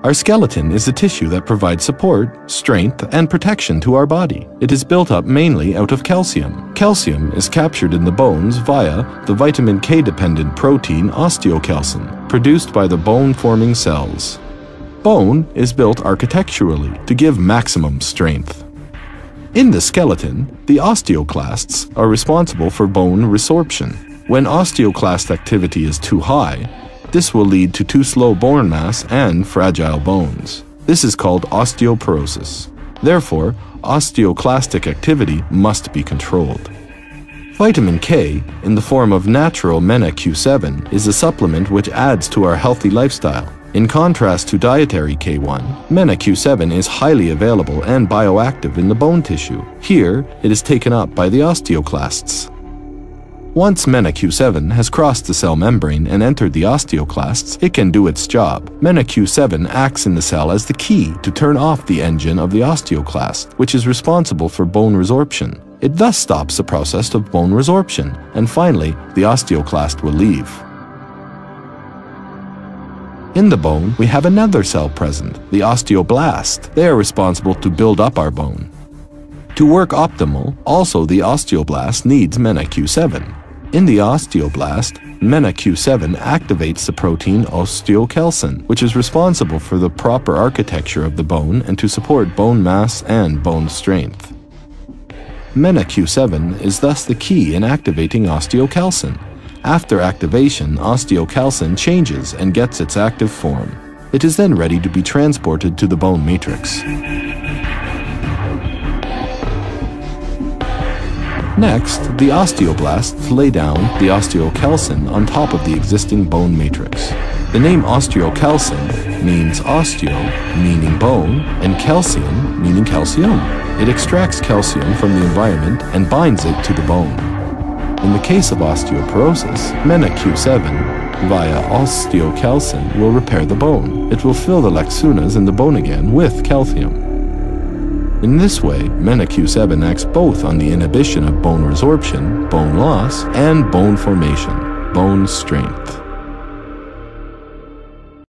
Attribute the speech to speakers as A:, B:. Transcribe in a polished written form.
A: Our skeleton is the tissue that provides support, strength, and protection to our body. It is built up mainly out of calcium. Calcium is captured in the bones via the vitamin K-dependent protein osteocalcin, produced by the bone-forming cells. Bone is built architecturally to give maximum strength. In the skeleton, the osteoclasts are responsible for bone resorption. When osteoclast activity is too high, this will lead to too slow bone mass and fragile bones. This is called osteoporosis. Therefore, osteoclastic activity must be controlled. Vitamin K, in the form of natural MENA-Q7, is a supplement which adds to our healthy lifestyle. In contrast to dietary K1, MENA-Q7 is highly available and bioactive in the bone tissue. Here, it is taken up by the osteoclasts. Once MENA-Q7 has crossed the cell membrane and entered the osteoclasts, it can do its job. MENA-Q7 acts in the cell as the key to turn off the engine of the osteoclast, which is responsible for bone resorption. It thus stops the process of bone resorption, and finally, the osteoclast will leave. In the bone, we have another cell present, the osteoblast. They are responsible to build up our bone. To work optimal, also the osteoblast needs MENA-Q7. In the osteoblast, MENA-Q7 activates the protein osteocalcin, which is responsible for the proper architecture of the bone and to support bone mass and bone strength. MENA-Q7 is thus the key in activating osteocalcin. After activation, osteocalcin changes and gets its active form. It is then ready to be transported to the bone matrix. Next, the osteoblasts lay down the osteocalcin on top of the existing bone matrix. The name osteocalcin means osteo, meaning bone, and calcium, meaning calcium. It extracts calcium from the environment and binds it to the bone. In the case of osteoporosis, MENA-Q7 via osteocalcin will repair the bone. It will fill the lacunas in the bone again with calcium. In this way, MENA-Q7 acts both on the inhibition of bone resorption, bone loss, and bone formation, bone strength.